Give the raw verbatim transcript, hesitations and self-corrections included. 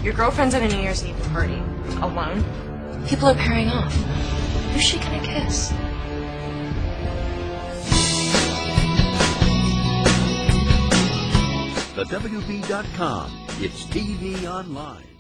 Your girlfriend's at a New Year's Eve party. Alone. People are pairing off. Who's she gonna kiss? The W B dot com. It's T V online.